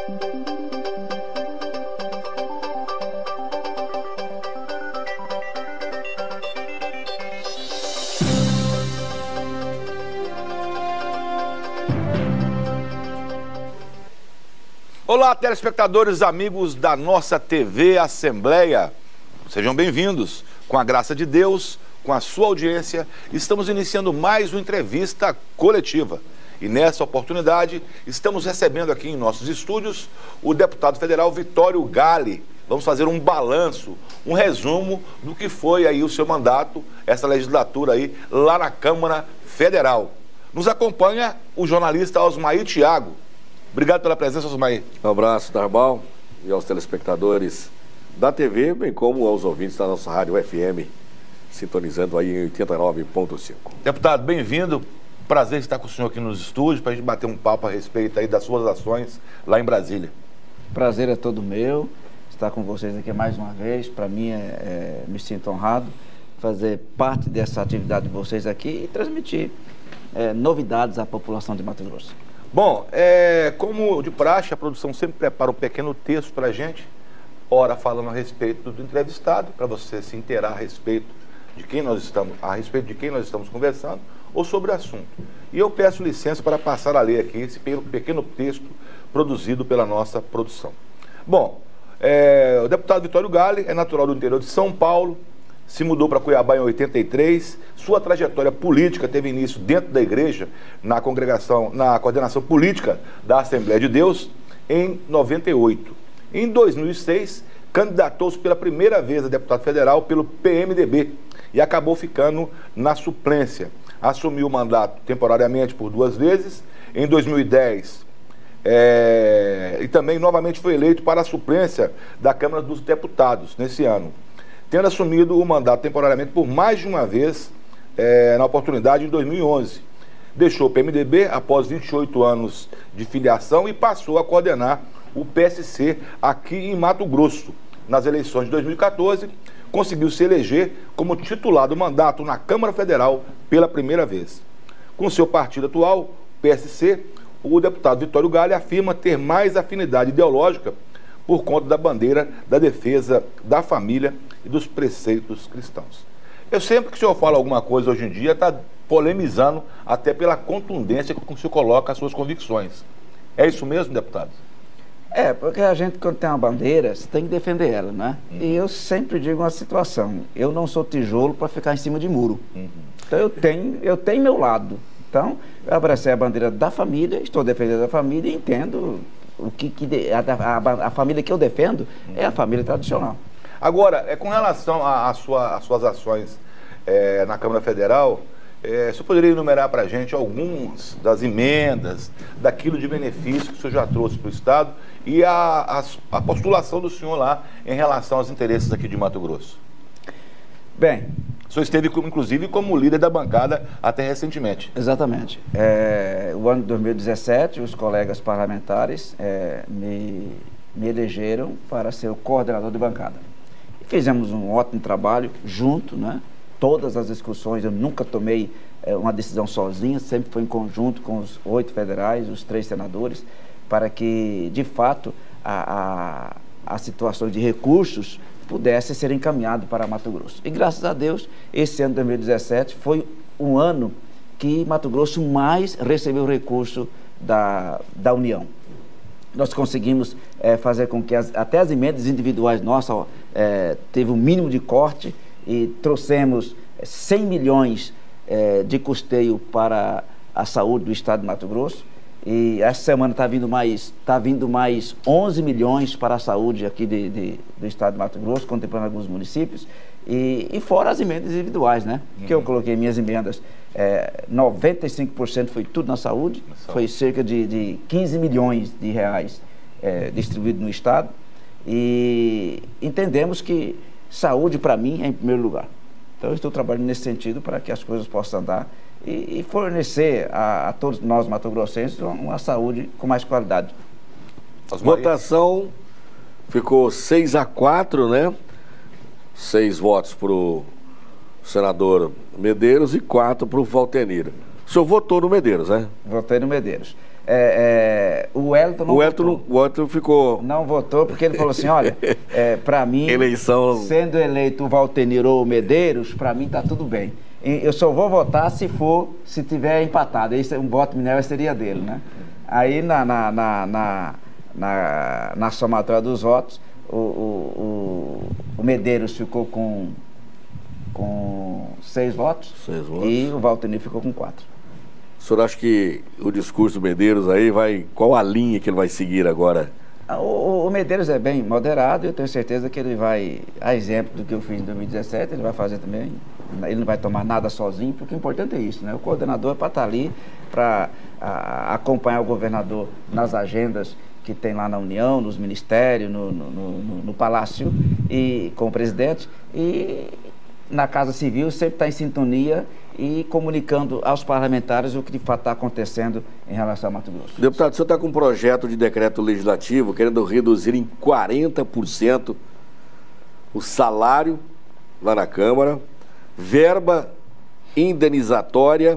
Olá, telespectadores, amigos da nossa TV Assembleia. Sejam bem-vindos. Com a graça de Deus, com a sua audiência, estamos iniciando mais uma entrevista coletiva. E nessa oportunidade, estamos recebendo aqui em nossos estúdios o deputado federal Vitório Gale. Vamos fazer um balanço, um resumo do que foi aí o seu mandato, essa legislatura aí, lá na Câmara Federal. Nos acompanha o jornalista Osmair Thiago. Obrigado pela presença, Osmair. Um abraço, Tarbal, e aos telespectadores da TV, bem como aos ouvintes da nossa rádio FM, sintonizando aí em 89.5. Deputado, bem-vindo. Prazer estar com o senhor aqui nos estúdios para a gente bater um papo a respeito aí das suas ações lá em Brasília. Prazer é todo meu estar com vocês aqui mais uma vez. Para mim, me sinto honrado fazer parte dessa atividade de vocês aqui e transmitir novidades à população de Mato Grosso. Bom, como de praxe, a produção sempre prepara um pequeno texto para a gente, ora falando a respeito do entrevistado, para você se inteirar a respeito de quem nós estamos conversando ou sobre o assunto. E eu peço licença para passar a ler aqui esse pequeno texto produzido pela nossa produção. Bom, o deputado Vitório Gale é natural do interior de São Paulo, se mudou para Cuiabá em 83, sua trajetória política teve início dentro da igreja, na coordenação política da Assembleia de Deus, em 98. Em 2006, candidatou-se pela primeira vez a deputado federal pelo PMDB e acabou ficando na suplência. Assumiu o mandato temporariamente por 2 vezes, em 2010, e também novamente foi eleito para a suplência da Câmara dos Deputados nesse ano, tendo assumido o mandato temporariamente por mais de uma vez, na oportunidade em 2011. Deixou o PMDB após 28 anos de filiação e passou a coordenar o PSC aqui em Mato Grosso. Nas eleições de 2014, conseguiu se eleger como titular do mandato na Câmara Federal pela primeira vez. Com seu partido atual, PSC, o deputado Vitório Gale afirma ter mais afinidade ideológica por conta da bandeira da defesa da família e dos preceitos cristãos. Eu sempre que o senhor fala alguma coisa hoje em dia, está polemizando até pela contundência com que o senhor coloca as suas convicções. É isso mesmo, deputado? Porque a gente, quando tem uma bandeira, você tem que defender ela, né? E eu sempre digo uma situação: eu não sou tijolo para ficar em cima de muro. Então eu tenho meu lado. Então, eu abracei a bandeira da família, estou defendendo a família e entendo a família que eu defendo é a família tradicional. Agora, com relação às suas ações na Câmara Federal, você poderia enumerar para a gente algumas das emendas, daquilo de benefício que o senhor já trouxe para o Estado e a postulação do senhor lá em relação aos interesses aqui de Mato Grosso? Bem, o senhor esteve, inclusive, como líder da bancada até recentemente. Exatamente. O ano de 2017, os colegas parlamentares me elegeram para ser o coordenador de bancada. E fizemos um ótimo trabalho junto, né? Todas as discussões, eu nunca tomei uma decisão sozinho, sempre foi em conjunto com os 8 federais, os 3 senadores, para que, de fato, a situação de recursos pudesse ser encaminhado para Mato Grosso. E, graças a Deus, esse ano de 2017 foi um ano que Mato Grosso mais recebeu recurso da União. Nós conseguimos fazer com que até as emendas individuais nossas teve um mínimo de corte e trouxemos 100 milhões de custeio para a saúde do estado de Mato Grosso. E essa semana está vindo mais 11 milhões para a saúde aqui do estado de Mato Grosso, contemplando alguns municípios. E fora as emendas individuais, né? Que eu coloquei minhas emendas, 95% foi tudo na saúde, foi cerca de 15 milhões de reais distribuídos no estado. E entendemos que saúde, para mim, é em primeiro lugar. Então, eu estou trabalhando nesse sentido para que as coisas possam andar e fornecer a todos nós mato-grossenses uma saúde com mais qualidade. Votação ficou 6-4, né? 6 votos para o senador Medeiros e 4 para o Valtenir. O senhor votou no Medeiros, né? Votei no Medeiros. O Wellington não votou. O Wellington ficou... Não votou porque ele falou assim, olha, para mim, eleição... sendo eleito o Valtenir ou o Medeiros, para mim está tudo bem. Eu só vou votar se tiver empatado. Esse, um voto Minerva seria dele, né? Aí na somatória dos votos, o Medeiros ficou com 6 votos. 6 votos. E o Valtenir ficou com 4. O senhor acha que o discurso do Medeiros aí vai... Qual a linha que ele vai seguir agora? O Medeiros é bem moderado, eu tenho certeza que ele vai, a exemplo do que eu fiz em 2017, ele vai fazer também. Ele não vai tomar nada sozinho, porque o importante é isso, né? O coordenador é para estar ali, para acompanhar o governador nas agendas que tem lá na União, nos ministérios, no Palácio, e com o presidente, e na Casa Civil sempre está em sintonia e comunicando aos parlamentares o que de fato está acontecendo em relação a Mato Grosso. Deputado, o senhor está com um projeto de decreto legislativo querendo reduzir em 40% o salário lá na Câmara, verba indenizatória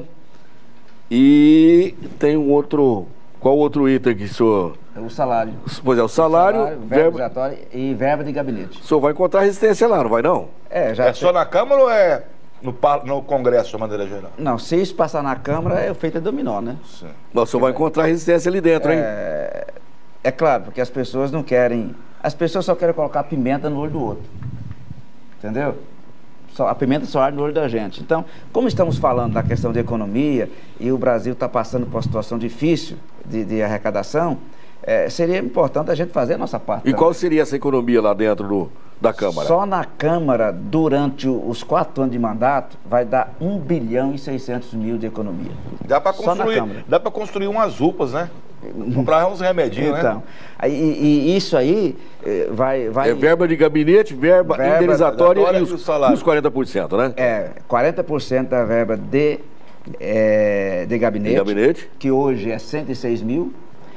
e tem um outro... Qual outro item que o senhor... O salário. Pois é, o salário verba indenizatória e verba de gabinete. O senhor vai encontrar resistência lá, não vai não? É só na Câmara ou é no Congresso, de maneira geral? Não, se isso passar na Câmara, é feito dominó, né? Sim. Mas o senhor vai encontrar resistência ali dentro, hein? É claro, porque as pessoas não querem... As pessoas só querem colocar pimenta no olho do outro. Entendeu? A pimenta só arde no olho da gente. Então, como estamos falando da questão de economia e o Brasil está passando por uma situação difícil de arrecadação, seria importante a gente fazer a nossa parte. E qual seria essa economia lá dentro da Câmara? Só na Câmara, durante os 4 anos de mandato, vai dar 1 bilhão e 600 mil de economia. Dá para construir umas UPAs, né? Comprar uns remedinhos, então, né? E isso aí vai... É verba de gabinete, verba indenizatória e os 40%, né? 40% da verba de gabinete, que hoje é 106 mil,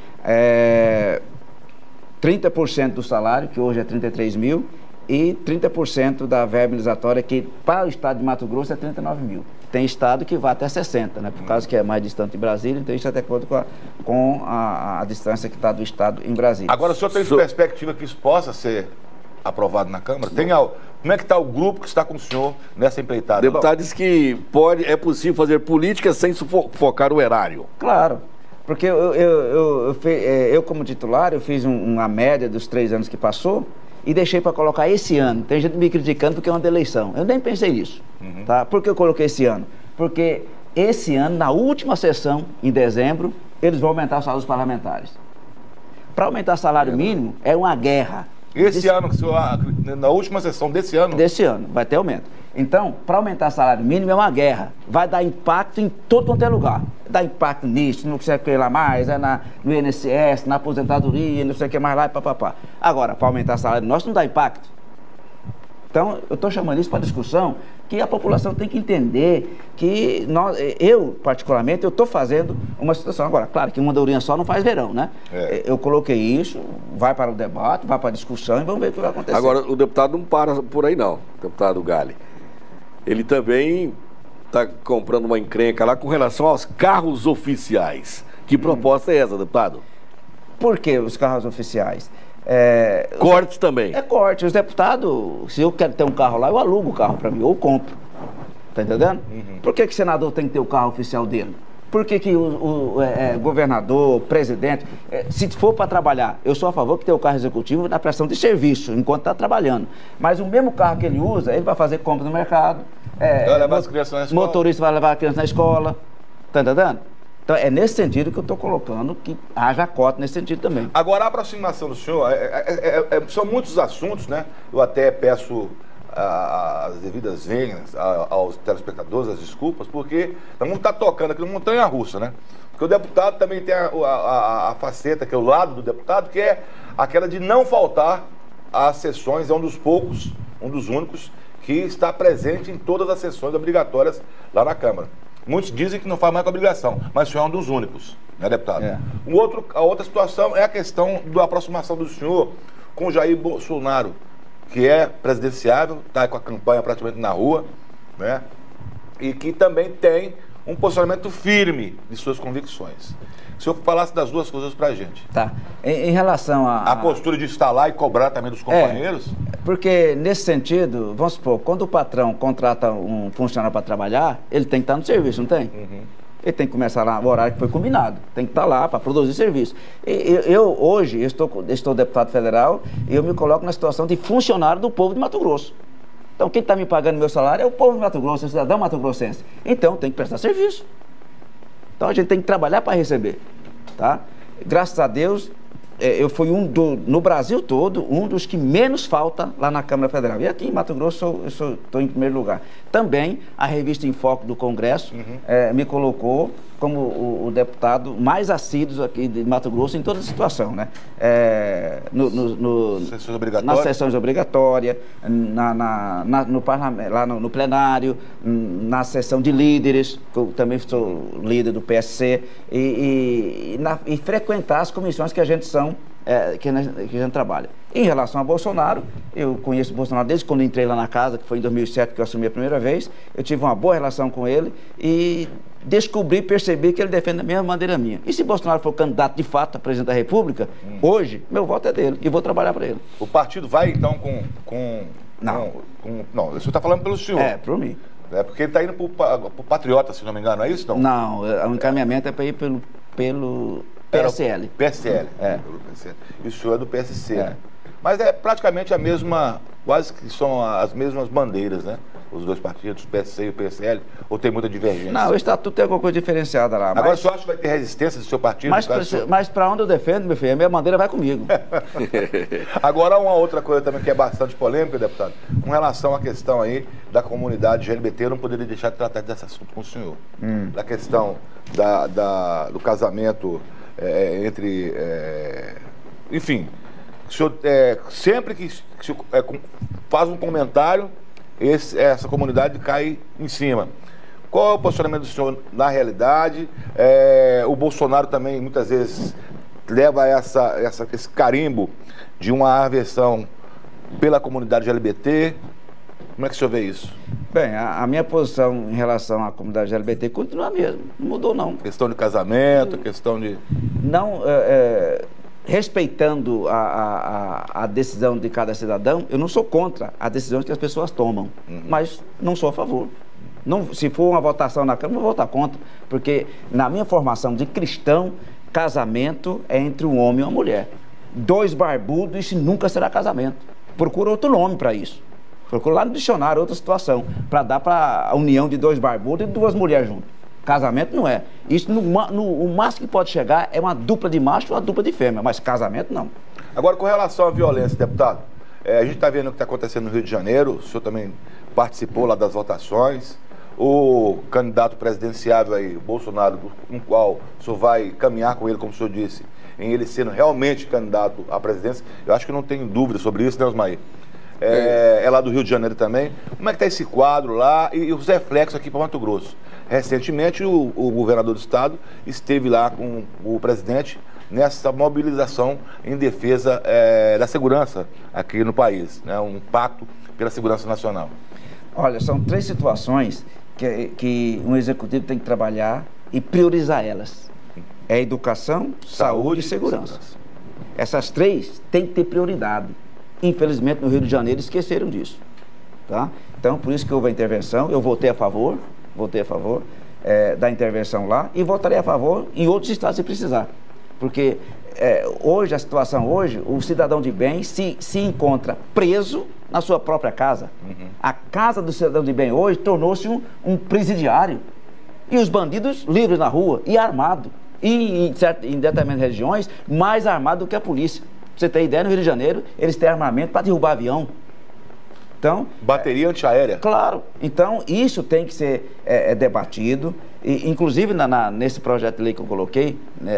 30% do salário, que hoje é 33 mil, e 30% da verba indenizatória, que para o estado de Mato Grosso é 39 mil. Tem estado que vai até 60, né? Por causa que é mais distante de Brasília, então isso é de acordo com a distância que está do estado em Brasília. Agora, o senhor tem perspectiva que isso possa ser aprovado na Câmara? Como é que está o grupo que está com o senhor nessa empreitada? O deputado disse que é possível fazer política sem sufocar o erário. Claro, porque eu como titular, eu fiz uma média dos 3 anos que passou, e deixei para colocar esse ano. Tem gente me criticando porque é uma da eleição. Eu nem pensei nisso. Tá? Por que eu coloquei esse ano? Porque esse ano, na última sessão, em dezembro, eles vão aumentar o salário dos parlamentares. Para aumentar o salário mínimo, é uma guerra. Esse ano, na última sessão desse ano? Desse ano, vai ter aumento. Então, para aumentar o salário mínimo é uma guerra. Vai dar impacto em todo quanto é lugar. Dá impacto nisso, não sei o que lá mais, no INSS, na aposentadoria, não sei o que mais lá e papapá. Agora, para aumentar o salário nosso não dá impacto. Então, eu estou chamando isso para discussão, que a população tem que entender que eu, particularmente, eu estou fazendo uma situação. Agora, claro que uma andorinha só não faz verão, né? Eu coloquei isso, vai para o debate, vai para a discussão e vamos ver o que vai acontecer. Agora, o deputado não para por aí não, o deputado Galli. Ele também está comprando uma encrenca lá com relação aos carros oficiais. Que proposta é essa, deputado? Por que os carros oficiais? Corte também. É corte. Os deputados, se eu quero ter um carro lá, eu alugo o carro para mim, ou compro. Tá entendendo? Por que o senador tem que ter o carro oficial dele? Por que o governador, presidente, se for para trabalhar, eu sou a favor que tenha o carro executivo na prestação de serviço, enquanto está trabalhando. Mas o mesmo carro que ele usa, ele vai fazer compra no mercado, motorista vai levar a criança na escola, tá entendendo? Então é nesse sentido que eu estou colocando que haja cota nesse sentido também. Agora, a aproximação do senhor, são muitos assuntos, né? Eu até peço as devidas vênias aos telespectadores, as desculpas, porque vamos estar tocando aqui no montanha-russa, né? Porque o deputado também tem a faceta, que é o lado do deputado, que é aquela de não faltar às sessões, é um dos poucos, um dos únicos, que está presente em todas as sessões obrigatórias lá na Câmara. Muitos dizem que não faz mais com obrigação, mas o senhor é um dos únicos, né, deputado? A outra situação é a questão da aproximação do senhor com o Jair Bolsonaro, que é presidenciável, está com a campanha praticamente na rua, né? E que também tem um posicionamento firme de suas convicções. o senhor falasse das duas coisas para a gente. Tá. Em relação a postura de estar lá e cobrar também dos companheiros? Porque, nesse sentido, vamos supor, quando o patrão contrata um funcionário para trabalhar, ele tem que estar no serviço, não tem? Uhum. Ele tem que começar lá no horário que foi combinado. Tem que estar lá para produzir serviço. Hoje, estou deputado federal e eu me coloco na situação de funcionário do povo de Mato Grosso. Então, quem está me pagando meu salário é o povo de Mato Grosso, é o cidadão mato-grossense. Então, tem que prestar serviço. Então, a gente tem que trabalhar para receber. Tá? Graças a Deus, eu fui no Brasil todo, um dos que menos falta lá na Câmara Federal. E aqui em Mato Grosso, eu estou em primeiro lugar. Também, a revista Em Foco do Congresso me colocou como o deputado mais assíduo aqui de Mato Grosso em toda a situação, né? Sessões obrigatórias? Nas sessões obrigatórias, no parlamento, lá no plenário, na sessão de líderes, que eu também sou líder do PSC, e frequentar as comissões que a gente que a gente trabalha. Em relação a Bolsonaro, eu conheço o Bolsonaro desde quando entrei lá na casa, que foi em 2007 que eu assumi a primeira vez. Eu tive uma boa relação com ele e percebi que ele defende a mesma bandeira minha. E se Bolsonaro for candidato de fato a presidente da República, hoje, meu voto é dele e vou trabalhar para ele. O partido vai, então, Não. Não, o senhor está falando pelo senhor. Por mim. É porque ele está indo para o Patriota, se não me engano, é isso? Não, o encaminhamento é para ir pelo PSL. PSL. Pelo PSL. E o senhor é do PSC. Né? Mas é praticamente a mesma, quase que são as mesmas bandeiras, né? Os dois partidos, o PSC e o PSL, ou tem muita divergência? Não, o estatuto tem alguma coisa diferenciada lá. Agora, o senhor acha que vai ter resistência do seu partido? Mas para onde eu defendo, meu filho, a minha bandeira vai comigo. Agora, uma outra coisa também que é bastante polêmica, deputado, com relação à questão aí da comunidade LGBT, eu não poderia deixar de tratar desse assunto com o senhor. Da questão do casamento entre... enfim, o senhor, sempre que faz um comentário, essa comunidade cai em cima. Qual é o posicionamento do senhor na realidade? O Bolsonaro também, muitas vezes, leva esse carimbo de uma aversão pela comunidade LGBT. Como é que o senhor vê isso? Bem, a minha posição em relação à comunidade LGBT continua a mesma. Não mudou, não. Questão de casamento, questão de... Não... respeitando a decisão de cada cidadão, eu não sou contra a decisão que as pessoas tomam, mas não sou a favor. Se for uma votação na Câmara, eu vou votar contra, porque na minha formação de cristão, casamento é entre um homem e uma mulher. Dois barbudos, isso nunca será casamento. Procura outro nome para isso. Procura lá no dicionário outra situação, para dar para a união de dois barbudos e duas mulheres juntas. Casamento não é. Isso, o máximo que pode chegar é uma dupla de macho ou uma dupla de fêmea, mas casamento não. Agora, com relação à violência, deputado, a gente está vendo o que está acontecendo no Rio de Janeiro, o senhor também participou lá das votações, o candidato presidenciável aí, Bolsonaro, com o qual o senhor vai caminhar com ele, como o senhor disse, em ele sendo realmente candidato à presidência, eu acho que não tenho dúvida sobre isso, né, Osmair? É lá do Rio de Janeiro também. Como é que está esse quadro lá e os reflexos aqui para Mato Grosso? Recentemente, o governador do estado esteve lá com o presidente nessa mobilização em defesa da segurança aqui no país, né? Um pacto pela segurança nacional. Olha, são três situações que um executivo tem que trabalhar e priorizar elas. É educação, saúde e segurança. Essas três têm que ter prioridade. Infelizmente, no Rio de Janeiro, esqueceram disso. Tá? Então, por isso que houve a intervenção. Eu votei a favor da intervenção lá e votarei a favor em outros estados se precisar. Porque hoje, a situação hoje, o cidadão de bem se encontra preso na sua própria casa. A casa do cidadão de bem hoje tornou-se um presidiário. E os bandidos livres na rua e armados. E em determinadas regiões, mais armados do que a polícia. Pra você ter ideia, no Rio de Janeiro, eles têm armamento para derrubar avião. Então, bateria antiaérea. Claro. Então, isso tem que ser debatido. E, inclusive, nesse projeto de lei que eu coloquei,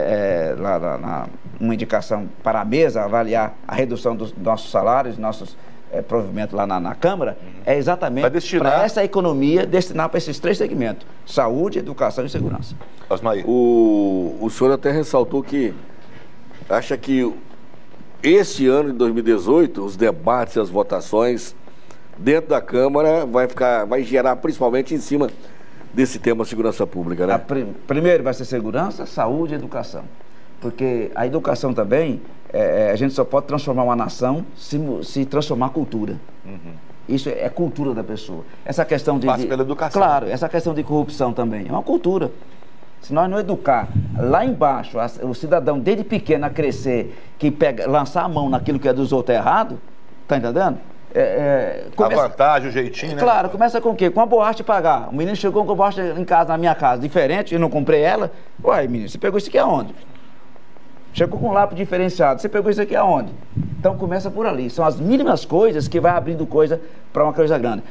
uma indicação para a mesa avaliar a redução dos nossos salários, nossos provimentos lá na Câmara, é exatamente para essa economia, destinar para esses três segmentos: saúde, educação e segurança. Osmair. O senhor até ressaltou que acha que esse ano de 2018, os debates e as votações dentro da Câmara vai gerar principalmente em cima desse tema segurança pública, né? Primeiro vai ser segurança, saúde e educação. Porque a educação também, a gente só pode transformar uma nação se transformar cultura. Isso é cultura da pessoa. Essa questão de... Passa pela educação. Claro, essa questão de corrupção também é uma cultura. Se nós não educar lá embaixo, o cidadão desde pequeno a crescer, que lançar a mão naquilo que é dos outros errado, tá entendendo? A vantagem, o jeitinho, né? Claro, começa com o quê? Com a borracha de pagar. O menino chegou com a borracha em casa, na minha casa, diferente, eu não comprei ela. Uai, menino, você pegou isso aqui aonde? Chegou com um lápis diferenciado, você pegou isso aqui aonde? Então começa por ali. São as mínimas coisas que vai abrindo coisa para uma coisa grande.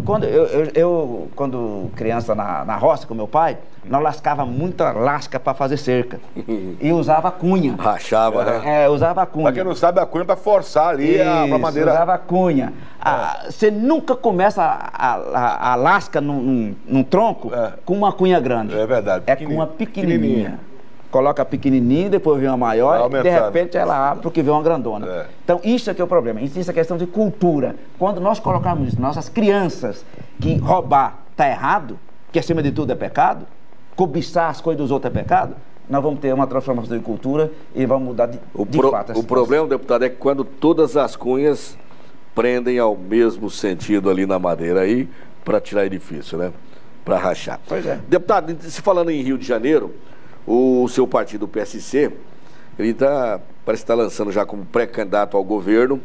Quando criança na roça com meu pai, nós lascava muita lasca para fazer cerca. E usava cunha. Rachava, né? Usava cunha. Pra quem não sabe, a cunha é para forçar ali a madeira. Usava cunha. Você nunca começa a lasca num tronco com uma cunha grande. É verdade. É com uma pequenininha. Coloca pequenininho, depois vem uma maior, e de repente ela abre porque vem uma grandona. Então, isso é que é o problema. Isso é questão de cultura. Quando nós colocarmos isso, nossas crianças, que roubar está errado, que acima de tudo é pecado, cobiçar as coisas dos outros é pecado, nós vamos ter uma transformação de cultura e vamos mudar de fato. O problema, deputado, é que quando todas as cunhas prendem ao mesmo sentido ali na madeira aí, para tirar edifício, né? Para rachar. Pois é. Deputado, se falando em Rio de Janeiro, o seu partido, o PSC, ele parece que está lançando já como pré-candidato ao governo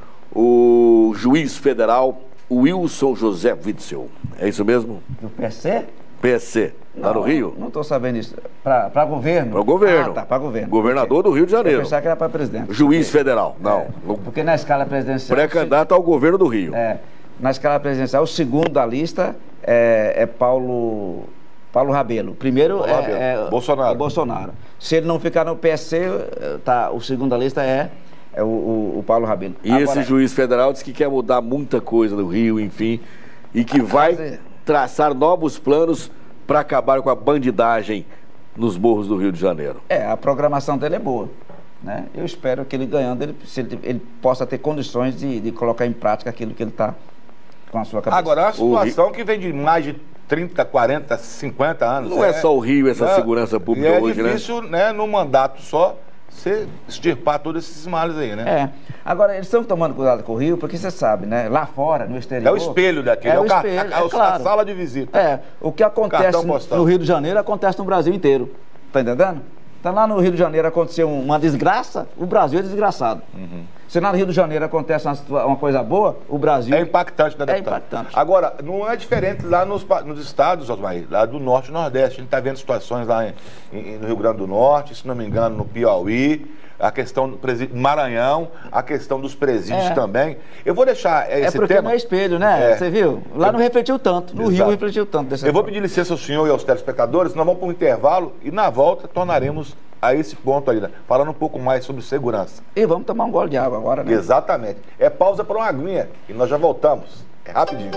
o juiz federal Wilson José Witzel. É isso mesmo? Do PSC? PSC, lá no Rio? Não estou sabendo isso. Para governo? Para o governo. Tá, para governo. Governador do Rio de Janeiro. Eu pensava que era para presidente. Juiz federal, não. Porque na escala presidencial... Pré-candidato ao governo do Rio. Na escala presidencial, o segundo da lista é Paulo Rabelo. Primeiro é Bolsonaro. Se ele não ficar no PSC, o segundo da lista é o Paulo Rabelo. E agora, esse juiz federal diz que quer mudar muita coisa no Rio, enfim, e que vai traçar novos planos para acabar com a bandidagem nos morros do Rio de Janeiro. A programação dele é boa, né? Eu espero que ele ganhando, ele possa ter condições de colocar em prática aquilo que ele está com a sua cabeça. Agora, é uma situação que vem de mais de 30, 40, 50 anos. Não é só o Rio essa segurança pública hoje, né? É difícil, né, num mandato só, você extirpar todos esses males aí, né? Agora, eles estão tomando cuidado com o Rio, porque você sabe, né? Lá fora, no exterior... É o espelho daquele, a sala de visita. O que acontece no Rio de Janeiro acontece no Brasil inteiro. Tá entendendo? Então lá no Rio de Janeiro aconteceu uma desgraça, o Brasil é desgraçado. Se lá no Rio de Janeiro acontece uma coisa boa, o Brasil... É impactante, né, deputado? É impactante. Agora, não é diferente lá nos estados, Osmar, lá do Norte e Nordeste. A gente está vendo situações lá no Rio Grande do Norte, se não me engano, no Piauí, a questão do Maranhão, a questão dos presídios também. Eu vou deixar esse tema... porque não é espelho, né? Você viu? Lá não refletiu tanto, no Rio refletiu tanto. Eu vou pedir licença ao senhor e aos telespectadores, nós vamos para um intervalo e na volta tornaremos a esse ponto aí, né? Falando um pouco mais sobre segurança. E vamos tomar um gole de água agora, né? Exatamente. É pausa para uma aguinha e nós já voltamos. É rapidinho.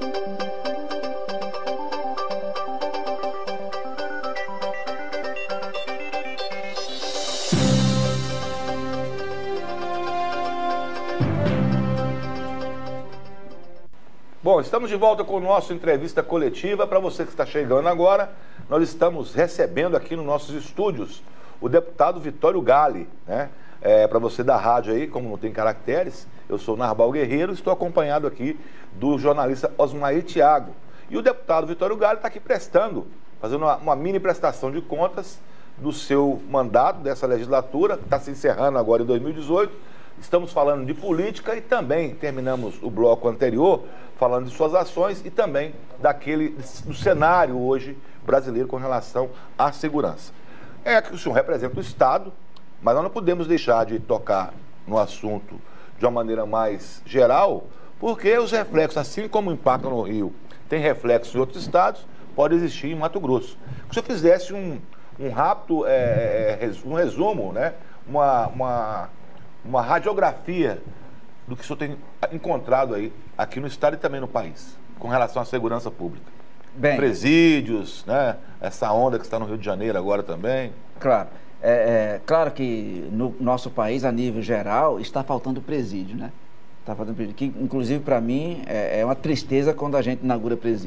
Bom, estamos de volta com o nosso entrevista coletiva. Para você que está chegando agora, nós estamos recebendo aqui nos nossos estúdios o deputado Vitório Gale, né? Para você da rádio aí, como não tem caracteres, eu sou Narbal Guerreiro, estou acompanhado aqui do jornalista Osmair Thiago. E o deputado Vitório Gale está aqui fazendo uma mini prestação de contas do seu mandato, dessa legislatura, que está se encerrando agora em 2018. Estamos falando de política e também terminamos o bloco anterior falando de suas ações e também do cenário hoje brasileiro com relação à segurança. É que o senhor representa o Estado, mas nós não podemos deixar de tocar no assunto de uma maneira mais geral, porque os reflexos, assim como o impacto no Rio tem reflexos em outros estados, pode existir em Mato Grosso. Se o senhor fizesse um rápido um resumo, né? uma radiografia do que o senhor tem encontrado aí, aqui no estado e também no país, com relação à segurança pública. Bem, presídios, né? Essa onda que está no Rio de Janeiro agora também. Claro. Claro que no nosso país, a nível geral, está faltando presídio, né? Está faltando presídio. Que, inclusive, para mim, é uma tristeza quando a gente inaugura presídio.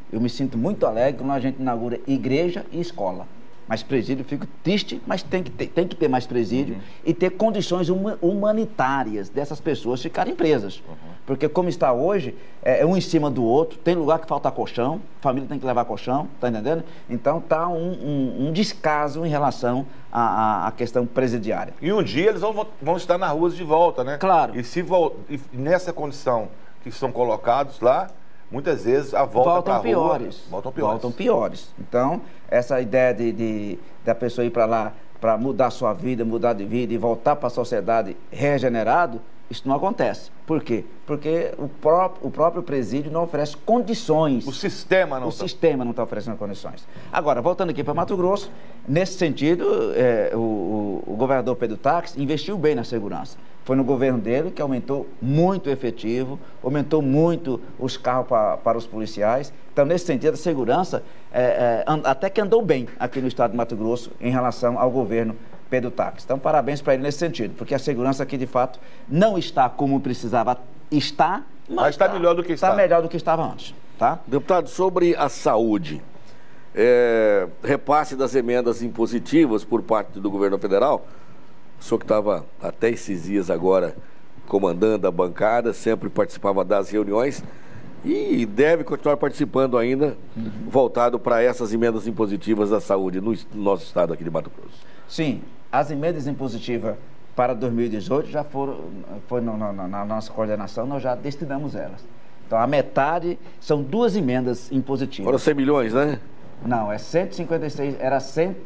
Eu me sinto muito alegre quando a gente inaugura igreja e escola. Mas presídio, eu fico triste, mas tem que ter mais presídio e ter condições humanitárias dessas pessoas ficarem presas. Porque como está hoje, é um em cima do outro, tem lugar que falta colchão, a família tem que levar colchão, tá entendendo? Então está um descaso em relação à questão presidiária. E um dia eles vão estar nas ruas de volta, né? Claro. E nessa condição que são colocados lá, muitas vezes a volta para a rua... Voltam piores. Então, essa ideia da pessoa ir para lá para mudar sua vida, mudar de vida e voltar para a sociedade regenerado, isso não acontece. Por quê? Porque o próprio presídio não oferece condições. O sistema não está oferecendo condições. Agora, voltando aqui para Mato Grosso, nesse sentido, o governador Pedro Táxi investiu bem na segurança. Foi no governo dele que aumentou muito o efetivo, aumentou muito os carros para os policiais. Então, nesse sentido, a segurança até que andou bem aqui no estado de Mato Grosso em relação ao governo Pedro Táxi. Então, parabéns para ele nesse sentido, porque a segurança aqui, de fato, não está como precisava estar, mas está melhor do que estava. Está melhor do que estava antes. Tá? Deputado, sobre a saúde, repasse das emendas impositivas por parte do governo federal, o senhor que estava até esses dias agora comandando a bancada, sempre participava das reuniões e deve continuar participando ainda, voltado para essas emendas impositivas da saúde no nosso estado aqui de Mato Grosso. Sim, as emendas impositivas para 2018 já foi na nossa coordenação, nós já destinamos elas. Então, a metade são 2 emendas impositivas. Foram 100 milhões, né? Não, é 156, era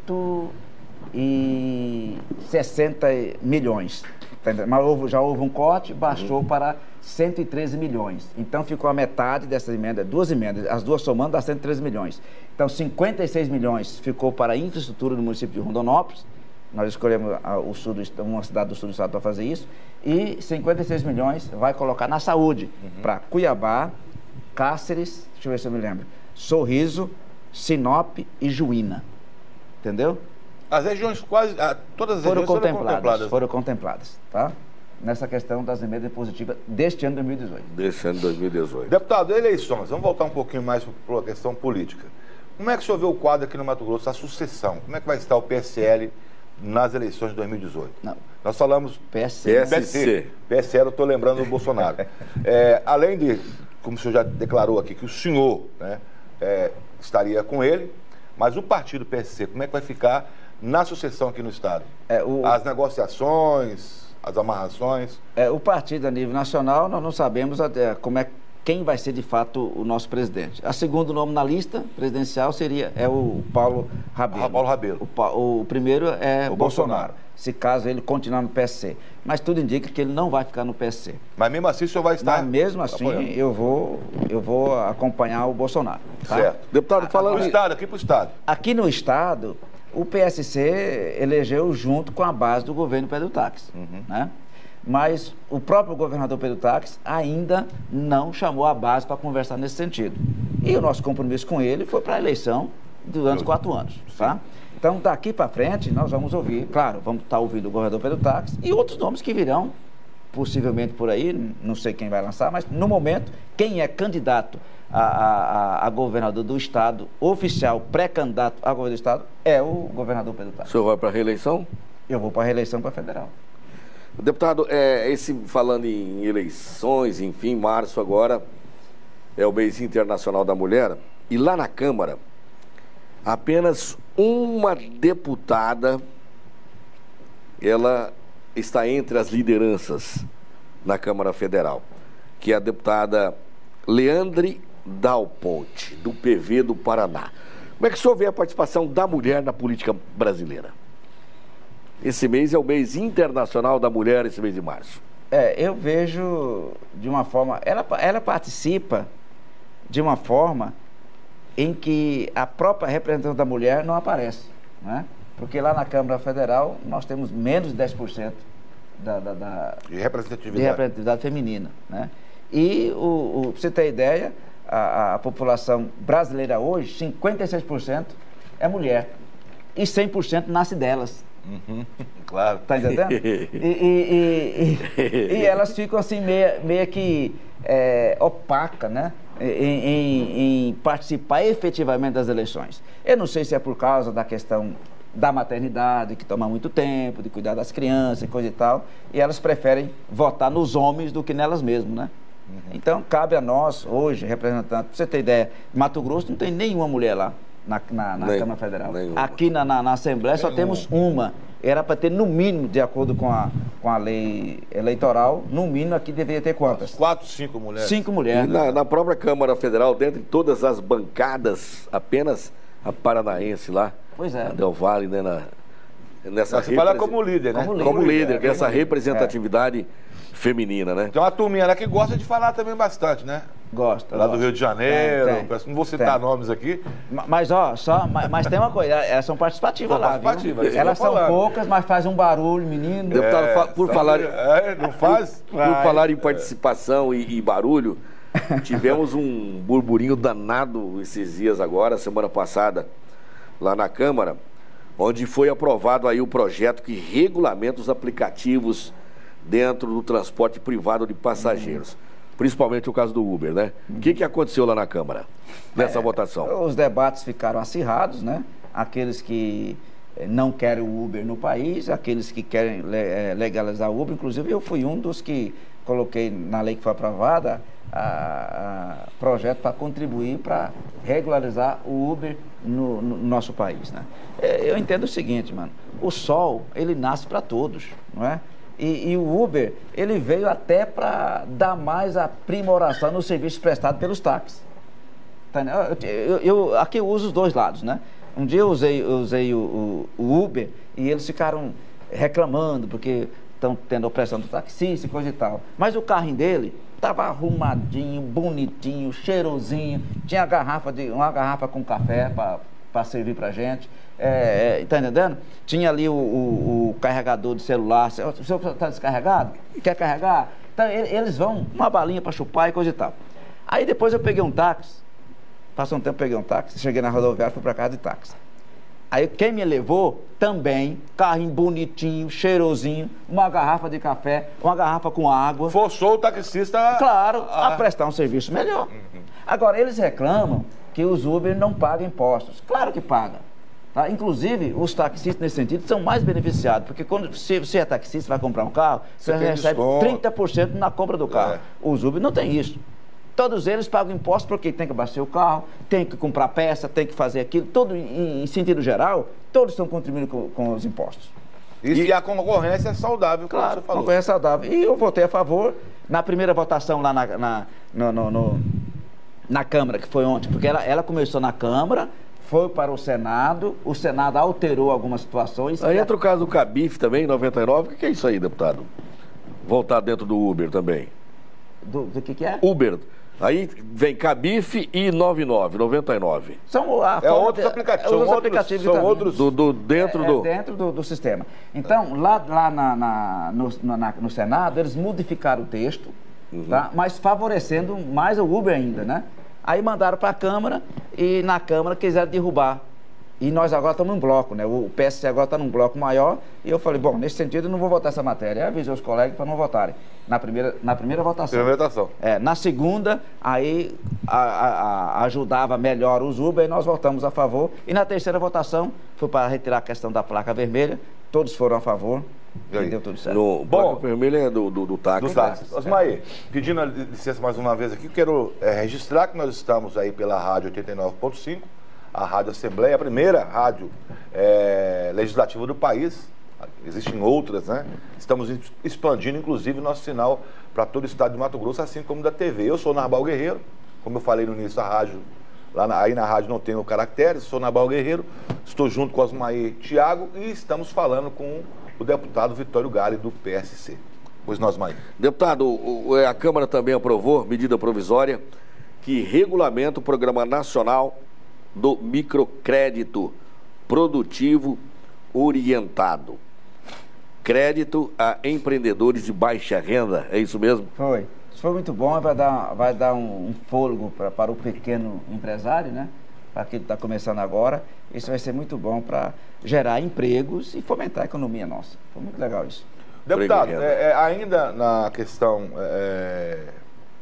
160 milhões. Mas já houve um corte, baixou para 113 milhões. Então, ficou a metade dessas emendas, 2 emendas, as duas somando dá 113 milhões. Então, 56 milhões ficou para a infraestrutura do município de Rondonópolis. Nós escolhemos uma cidade do sul do estado para fazer isso. E 56 milhões vai colocar na saúde, para Cuiabá, Cáceres, deixa eu ver se eu me lembro, Sorriso, Sinop e Juína. Entendeu? As regiões todas as regiões foram contempladas, tá? Nessa questão das emendas impositivas deste ano 2018. Deste ano 2018. Deputado, eleições, vamos voltar um pouquinho mais para a questão política. Como é que o senhor vê o quadro aqui no Mato Grosso, a sucessão? Como é que vai estar o PSL nas eleições de 2018? Não. Nós falamos... PSC. PSL, eu estou lembrando do Bolsonaro. Além de, como o senhor já declarou aqui, que o senhor, né, estaria com ele, mas o partido PSC, como é que vai ficar na sucessão aqui no estado? As negociações, as amarrações? O partido a nível nacional, nós não sabemos quem vai ser de fato o nosso presidente. A segundo nome na lista presidencial é o Paulo Rabelo. Paulo Rabelo. O primeiro é o Bolsonaro, se caso ele continuar no PSC. Mas tudo indica que ele não vai ficar no PSC. Mas mesmo assim o senhor vai estar... Mas mesmo assim eu vou acompanhar o Bolsonaro. Tá? Certo. Deputado, falando... Aqui para o estado. Aqui no estado, o PSC elegeu junto com a base do governo Pedro Táxi, né? Mas o próprio governador Pedro Táxi ainda não chamou a base para conversar nesse sentido. E o nosso compromisso com ele foi para a eleição durante 4 anos, tá? Então, daqui para frente, nós vamos ouvir, claro, vamos estar ouvindo o governador Pedro Táxi e outros nomes que virão, possivelmente por aí, não sei quem vai lançar, mas no momento, quem é candidato a governador do estado, oficial, pré-candidato a governador do estado, é o governador Pedro Táxi. O senhor vai para a reeleição? Eu vou para a reeleição para federal. Deputado, falando em eleições, enfim, março agora é o mês internacional da mulher, e lá na Câmara, apenas uma deputada, ela está entre as lideranças na Câmara Federal, que é a deputada Leandre Dal Ponte, do PV do Paraná. Como é que o senhor vê a participação da mulher na política brasileira? Esse mês é o mês internacional da mulher, esse mês de março. Eu vejo de uma forma... Ela participa de uma forma em que a própria representação da mulher não aparece, né? Porque lá na Câmara Federal nós temos menos de 10% de de representatividade. representatividade feminina, né? E, para você ter ideia, a população brasileira hoje, 56% é mulher e 100% nasce delas. Claro. Tá entendendo? E elas ficam assim meio que opaca, né? em participar efetivamente das eleições. Eu não sei se é por causa da questão da maternidade, que toma muito tempo, de cuidar das crianças e coisa e tal, e elas preferem votar nos homens do que nelas mesmas, né? Então, cabe a nós, hoje, representantes, para você ter ideia, Mato Grosso não tem nenhuma mulher lá na Câmara Federal. Nenhuma. Aqui na Assembleia só temos uma. Era para ter, no mínimo, de acordo com a lei eleitoral, no mínimo aqui deveria ter quantas? 4, 5 mulheres. 5 mulheres. E na própria Câmara Federal, dentre todas as bancadas, apenas a paranaense lá, Pois é. a Del Valle, né, nessa Você fala como líder, né? como líder, que é essa líder. representatividade feminina, né? Tem uma turminha lá que gosta de falar também bastante, né? Gosta. Lá do Rio de Janeiro, Tem. não vou citar Tem. nomes aqui. Mas, ó, mas tem uma coisa, elas são participativas São lá, viu? participativas, isso que eu Elas tô são falando. poucas, mas fazem um barulho, menino. Deputado, por falar... Não faz? Por falar em participação e barulho, tivemos um burburinho danado esses dias agora, semana passada, lá na Câmara, onde foi aprovado aí o projeto que regulamenta os aplicativos dentro do transporte privado de passageiros. Principalmente o caso do Uber, né? O que aconteceu lá na Câmara, nessa votação? Os debates ficaram acirrados, né? Aqueles que não querem o Uber no país, aqueles que querem legalizar o Uber. Inclusive, eu fui um dos que coloquei na lei que foi aprovada projeto para contribuir para regularizar o Uber no nosso país, né? Eu entendo o seguinte, mano, o sol, ele nasce para todos, não é? E o Uber, ele veio até para dar mais aprimoração no serviço prestado pelos táxis. Tá, aqui eu uso os dois lados, né? Um dia eu usei o Uber e eles ficaram reclamando porque estão tendo opressão do taxista e coisa e tal. Mas o carrinho dele estava arrumadinho, bonitinho, cheirosinho, tinha uma garrafa com café para servir para gente. Tá entendendo? Tinha ali o carregador de celular. O senhor está descarregado? Quer carregar? Então, eles vão, uma balinha para chupar e coisa e tal. Aí depois eu peguei um táxi. Passou um tempo, peguei um táxi. Cheguei na rodoviária, fui para casa de táxi. Aí quem me levou também, carrinho bonitinho, cheirosinho, uma garrafa de café, uma garrafa com água. Forçou o taxista... Claro, a prestar um serviço melhor. Agora, eles reclamam que os Uber não pagam impostos. Claro que pagam. Tá? Inclusive, os taxistas, nesse sentido, são mais beneficiados, porque quando você é taxista, vai comprar um carro, você recebe desconto. 30% na compra do carro. Os Uber não tem isso. Todos eles pagam impostos porque tem que abastecer o carro, tem que comprar peça, tem que fazer aquilo, todo em sentido geral, todos estão contribuindo com os impostos. E a concorrência é saudável, como Claro, você falou. concorrência saudável. E eu votei a favor na primeira votação lá na Câmara, que foi ontem, porque ela começou na Câmara, foi para o Senado alterou algumas situações. Aí entra o caso do Cabif também, 99. O que é isso aí, deputado? Voltar dentro do Uber também. Do que é? Uber. Aí vem Cabif e 99. São outros aplicativos. Outros aplicativos São também. outros... Dentro do sistema. Então, lá no Senado, eles modificaram o texto, tá? Mas favorecendo mais o Uber ainda, né? Aí mandaram para a Câmara e na Câmara quiseram derrubar. E nós agora estamos em bloco, né? O PSC agora está num bloco maior. E eu falei, bom, nesse sentido eu não vou votar essa matéria. Eu avisei os colegas para não votarem. Na primeira votação. Primeira votação. Na segunda, aí ajudava melhor os Uber e nós votamos a favor. E na terceira votação, foi para retirar a questão da placa vermelha. Todos foram a favor. E deu tudo certo. Bom, placa vermelha é do táxi. Do táxi. Osmair, pedindo licença mais uma vez aqui, quero registrar que nós estamos aí pela Rádio 89.5, a Rádio Assembleia, a primeira rádio legislativa do país. Existem outras, né? Estamos expandindo, inclusive, nosso sinal para todo o estado de Mato Grosso, assim como da TV. Eu sou Narbal Guerreiro, como eu falei no início da rádio, aí na rádio não tenho caracteres, sou Narbal Guerreiro, estou junto com Osmair Thiago e estamos falando com o deputado Vitório Gale, do PSC. Pois nós, Osmair. Deputado, a Câmara também aprovou medida provisória que regulamenta o Programa Nacional do Microcrédito Produtivo Orientado. Crédito a empreendedores de baixa renda, é isso mesmo? Foi. Isso foi muito bom, vai dar um fôlego para o pequeno empresário, né? Para quem está começando agora. Isso vai ser muito bom para gerar empregos e fomentar a economia nossa. Foi muito legal isso. Deputado, ainda na questão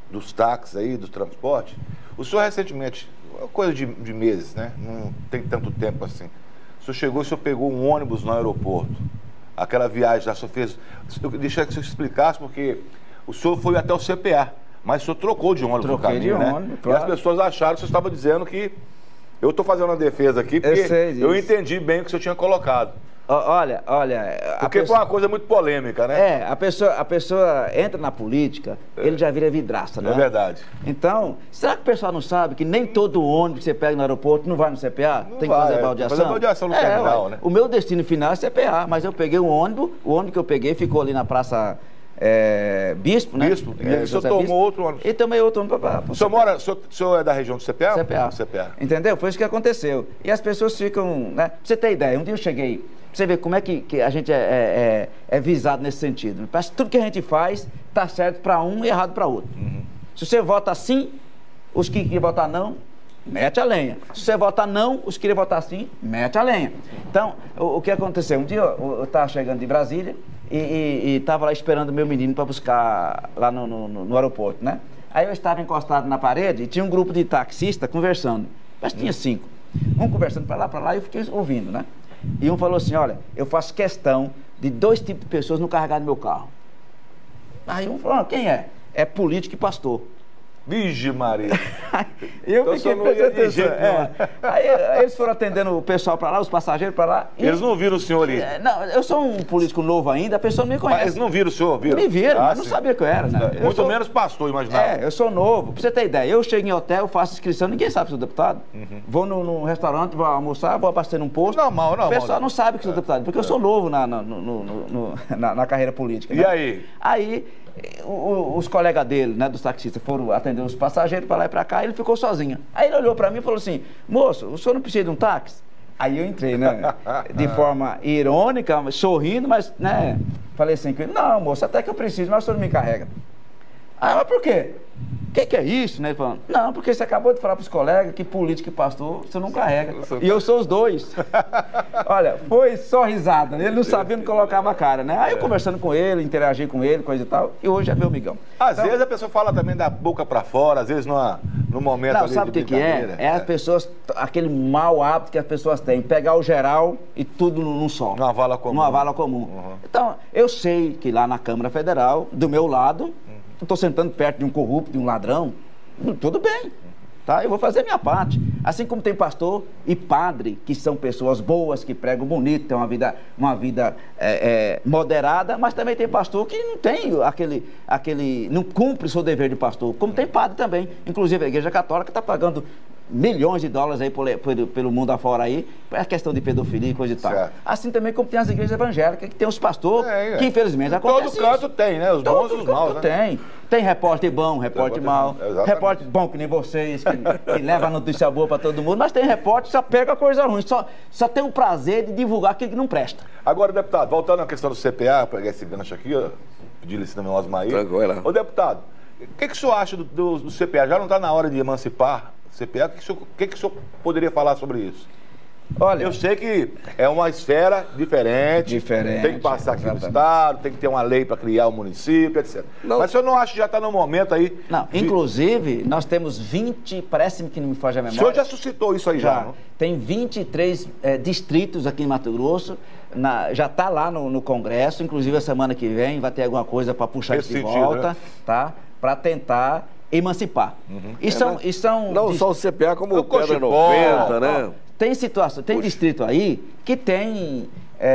dos táxis aí, do transporte. O senhor recentemente, coisa de meses, né? Não tem tanto tempo assim. O senhor chegou, o senhor pegou um ônibus no aeroporto. Aquela viagem lá, o senhor fez... Deixa que o senhor explicasse, porque o senhor foi até o CPA, mas o senhor trocou de ônibus no caminho, né? Claro. E as pessoas acharam que o senhor estava dizendo que... Eu estou fazendo uma defesa aqui, porque eu entendi bem o que o senhor tinha colocado. Olha... Porque foi uma coisa muito polêmica, né? A pessoa entra na política, ele já vira vidraça, né? É verdade. Então, será que o pessoal não sabe que nem todo ônibus que você pega no aeroporto não vai no CPA? Não tem vai, que fazer baldeação? Fazer baldeação no terminal, né? O meu destino final é CPA, mas eu peguei um ônibus, o ônibus que eu peguei ficou ali na Praça Bispo, né? Bispo, o senhor tomou outro ônibus. E tomei outro ônibus para o senhor é da região do CPA? CPA. Entendeu? Foi isso que aconteceu. E as pessoas ficam, né? Pra você ter ideia, um dia eu cheguei, pra você ver como é que a gente é visado nesse sentido. Parece que tudo que a gente faz tá certo para um e errado para outro. Uhum. Se você vota sim, os que queriam votar não, mete a lenha. Se você votar não, os que queriam votar sim, mete a lenha. Então, o que aconteceu? Um dia eu estava chegando de Brasília e estava lá esperando o meu menino para buscar lá no aeroporto, né? Aí eu estava encostado na parede e tinha um grupo de taxistas conversando. Mas tinha 5. Um conversando para lá, e eu fiquei ouvindo, né? E um falou assim, olha, eu faço questão de 2 tipos de pessoas não carregar no meu carro. Aí um falou, quem é? É político e pastor. Vixe Maria. Eu então fiquei prestando atenção. Aí eles foram atendendo o pessoal para lá, os passageiros para lá. Eles não viram o senhor ali? Não, eu sou um político novo ainda, a pessoa não me conhece. Mas eles não viram o senhor? Me viram, mas não sabia que eu era, né? Muito menos pastor, imaginava. Eu sou novo. Pra você ter ideia, eu chego em hotel, faço inscrição, ninguém sabe que sou deputado. Uhum. Vou num restaurante, vou almoçar, vou abastecer num posto. Normal. O pessoal não sabe que sou deputado, porque eu sou novo na carreira política. E né? aí? Aí... os colegas dele, né, dos taxistas, foram atender os passageiros para lá e para cá, e ele ficou sozinho. Aí ele olhou para mim e falou assim, moço, o senhor não precisa de um táxi? Aí eu entrei, né, de forma irônica, sorrindo, mas, né, falei assim, não, moço, até que eu preciso, mas o senhor não me carrega. Ah, mas por quê? O que é isso, né? Ele falando, não, porque você acabou de falar para os colegas que político e pastor você não carrega. E eu sou os dois. Olha, foi só risada. Ele não sabia onde colocava a cara, né? Aí eu conversando com ele, interagi com ele, coisa e tal, e hoje é meu amigão. Às vezes a pessoa fala também da boca para fora, às vezes no momento não, ali sabe de o que é? É as pessoas, aquele mau hábito que as pessoas têm, pegar o geral e tudo num só. Numa vala comum. Numa vala comum. Uhum. Então, eu sei que lá na Câmara Federal, do meu lado, eu estou sentando perto de um corrupto, de um ladrão, tudo bem, tá? Eu vou fazer a minha parte. Assim como tem pastor e padre, que são pessoas boas, que pregam bonito, têm uma vida moderada, mas também tem pastor que não tem não cumpre o seu dever de pastor, como tem padre também. Inclusive a Igreja Católica está pagando milhões de dólares aí pelo mundo afora aí, é questão de pedofilia e coisa e tal. Certo. Assim também como tem as igrejas evangélicas, que tem os pastores, que infelizmente acontece todo canto tem, né? Os bons e os maus, né? Tem. Tem repórter bom, repórter mau. Repórter bom que nem vocês, que leva a notícia boa para todo mundo, mas tem repórter que só pega coisa ruim, só tem o prazer de divulgar aquilo que não presta. Agora, deputado, voltando à questão do CPA, pegar esse gancho aqui, pedir esse também ao Osmar aí. Tranquilo. Ô, deputado, o que o senhor acha do CPA? Já não está na hora de emancipar o CPA? O que o senhor poderia falar sobre isso? Olha, eu sei que é uma esfera diferente, tem que passar aqui no Estado, tem que ter uma lei para criar o município, etc. Não. Mas o senhor não acha que já está no momento aí? Não, inclusive, nós temos 20, parece-me que não me foge a memória. O senhor já suscitou isso aí já? Tem 23 distritos aqui em Mato Grosso, já está lá no Congresso, inclusive a semana que vem vai ter alguma coisa para puxar isso de volta, né? Tá? Para tentar emancipar. Uhum. E são não só o CPA, como o Pedra 90, né? Tem situação, tem distrito aí que tem...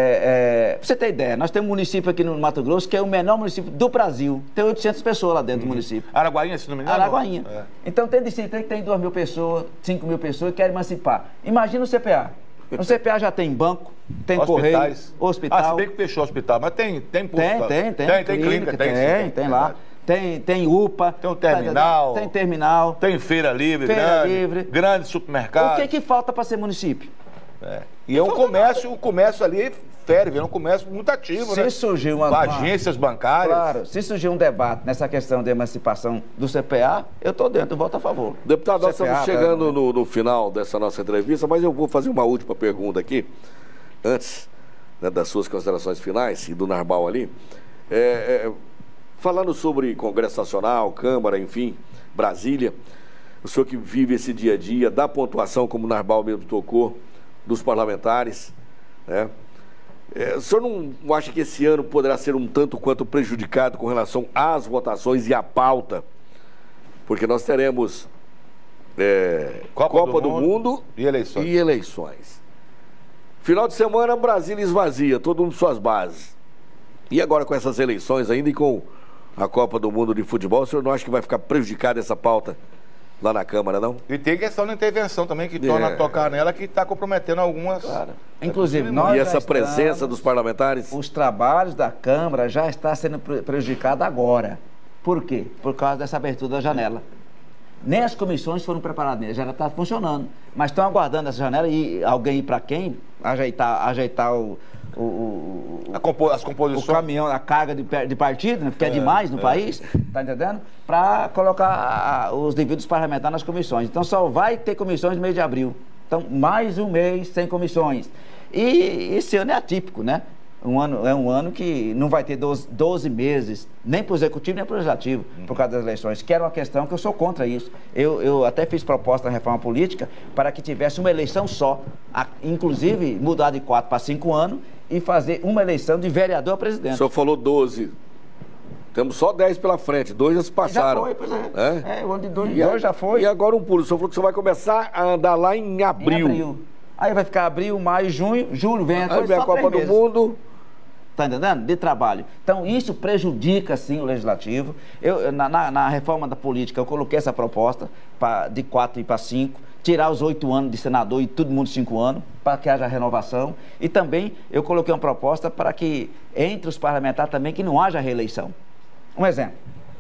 pra você ter ideia, nós temos um município aqui no Mato Grosso que é o menor município do Brasil. Tem 800 pessoas lá dentro do município. Araguainha, se não me engano? Araguainha. Então tem distrito aí que tem 2.000 pessoas, 5.000 pessoas que querem emancipar. Imagina o CPA. O CPA já tem banco, tem correio, hospital. Ah, se bem que fechou o hospital, mas tem posto. Tem clínica, tem lá. Tem UPA. Tem um terminal. Tem terminal. Tem feira livre, grande supermercado. O que falta para ser município? E é o comércio ali ferve, é um comércio muito ativo, né? Se surgir agências bancárias. Claro, se surgir um debate nessa questão de emancipação do CPA, eu estou dentro, eu voto a favor. Deputado, nós estamos chegando no final dessa nossa entrevista, mas eu vou fazer uma última pergunta aqui, antes, né, das suas considerações finais e do Narbal ali. Falando sobre Congresso Nacional, Câmara, enfim, Brasília, o senhor que vive esse dia a dia, da pontuação, como o Narbal mesmo tocou, dos parlamentares, né? O senhor não acha que esse ano poderá ser um tanto quanto prejudicado com relação às votações e à pauta? Porque nós teremos Copa do Mundo e eleições. Final de semana, Brasília esvazia, todo mundo suas bases. E agora com essas eleições ainda e com a Copa do Mundo de futebol, o senhor não acha que vai ficar prejudicada essa pauta lá na Câmara, não? E tem questão da intervenção também, que torna a tocar nela, que está comprometendo algumas... Claro. Inclusive, nós e essa presença dos parlamentares... Os trabalhos da Câmara já estão sendo prejudicados agora. Por quê? Por causa dessa abertura da janela. Nem as comissões foram preparadas, já está funcionando. Mas estão aguardando essa janela e alguém ir para quem? Ajeitar as composições. O caminhão, a carga de partido, né, porque é demais no país, tá entendendo? Para colocar os devidos parlamentares nas comissões. Então só vai ter comissões no mês de abril. Então, mais um mês sem comissões. E esse ano é atípico, né? É um ano que não vai ter 12 meses, nem para o Executivo, nem para o Legislativo, por causa das eleições, que era uma questão que eu sou contra isso. Eu até fiz proposta na reforma política para que tivesse uma eleição só, inclusive mudar de 4 para 5 anos e fazer uma eleição de vereador a presidente. O senhor falou 12. Temos só 10 pela frente, 2 já se passaram. Já foi, pois é. O ano de 2 já foi. E agora um pulo, o senhor falou que você vai começar a andar lá em abril. Aí vai ficar abril, maio, junho, julho, vem a coisa, a Copa do Mundo. Está entendendo? De trabalho. Então, isso prejudica, sim, o Legislativo. Na reforma da política, eu coloquei essa proposta de 4 e para 5, tirar os 8 anos de senador e todo mundo 5 anos, para que haja renovação. E também eu coloquei uma proposta para que, entre os parlamentares também, que não haja reeleição. Um exemplo.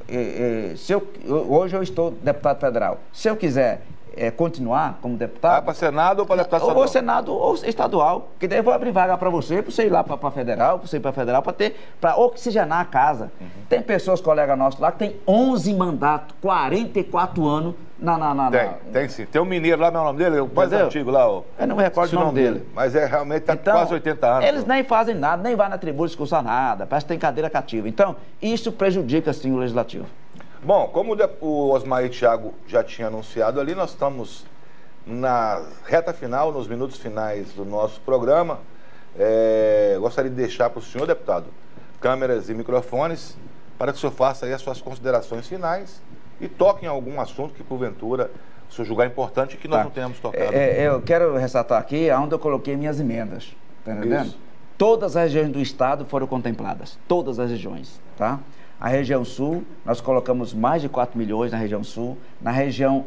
Hoje eu estou deputado federal. Se eu quiser continuar como deputado... para Senado ou para deputado estadual? Ou Senado ou estadual, que daí eu vou abrir vaga para você ir lá para federal, para você ir para federal, para oxigenar a casa. Tem pessoas, colegas nossos lá, que tem 11 mandatos, 44 anos Tem sim. Tem um mineiro lá, meu nome dele, o mais antigo lá. Eu não me recordo o nome dele. Mas realmente está quase 80 anos. Eles nem fazem nada, nem vai na tribuna discursar nada, parece que tem cadeira cativa. Então, isso prejudica, sim, o Legislativo. Bom, como o Osmar e Thiago já tinham anunciado ali, nós estamos na reta final, nos minutos finais do nosso programa. Gostaria de deixar para o senhor, deputado, câmeras e microfones, para que o senhor faça aí as suas considerações finais e toque em algum assunto que, porventura, o senhor julgar importante e que nós não tenhamos tocado. Eu quero ressaltar aqui onde eu coloquei minhas emendas, tá entendendo? Isso. Todas as regiões do estado foram contempladas, todas as regiões, tá? A região sul, nós colocamos mais de 4 milhões na região sul. Na região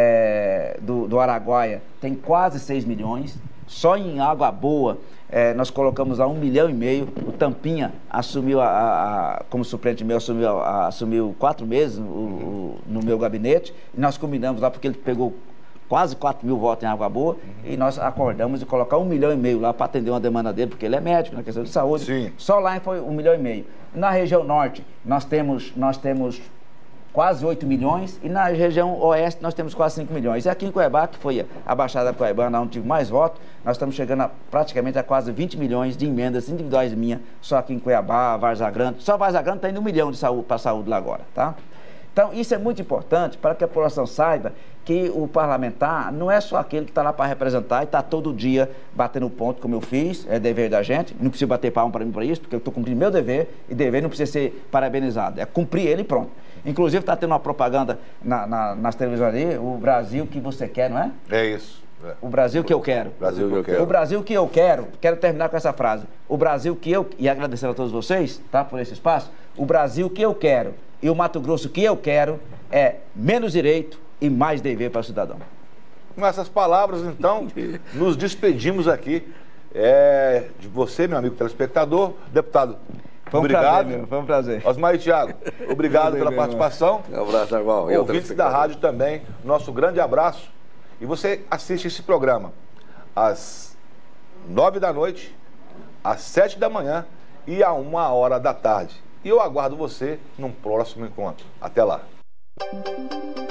do Araguaia, tem quase 6 milhões. Só em Água Boa, nós colocamos a 1,5 milhão. O Tampinha assumiu, como suplente meu, assumiu 4 meses no meu gabinete. E nós combinamos lá, porque ele pegou quase 4 mil votos em Água Boa, e nós acordamos de colocar 1,5 milhão lá para atender uma demanda dele, porque ele é médico na questão de saúde. Sim. Só lá foi 1,5 milhão. Na região norte, nós temos quase 8 milhões, e na região oeste nós temos quase 5 milhões. E aqui em Cuiabá, que foi a Baixada Cuiabana, onde tive mais votos, nós estamos chegando praticamente a quase 20 milhões de emendas individuais minhas, só aqui em Cuiabá, Várzea Grande. Só Várzea Grande está indo 1 milhão para a saúde lá agora, tá? Então, isso é muito importante para que a população saiba que o parlamentar não é só aquele que está lá para representar e está todo dia batendo ponto, como eu fiz, é dever da gente. Não precisa bater palma para mim para isso, porque eu estou cumprindo meu dever, e dever não precisa ser parabenizado, é cumprir ele e pronto. Inclusive, está tendo uma propaganda nas televisões ali, o Brasil que você quer, não é? É isso. O Brasil que eu quero. Brasil que eu quero. O Brasil que eu quero terminar com essa frase. O Brasil que eu, e agradecendo a todos vocês, tá, por esse espaço, o Brasil que eu quero e o Mato Grosso que eu quero é menos direito e mais dever para o cidadão. Com essas palavras, então, nos despedimos aqui de você, meu amigo telespectador. Deputado, obrigado. Foi um prazer. Osmar e Thiago, obrigado pela participação. Um abraço, irmão. Ouvintes da rádio também, nosso grande abraço. E você assiste esse programa às 9 da noite, às 7 da manhã e à 1h da tarde. E eu aguardo você num próximo encontro. Até lá.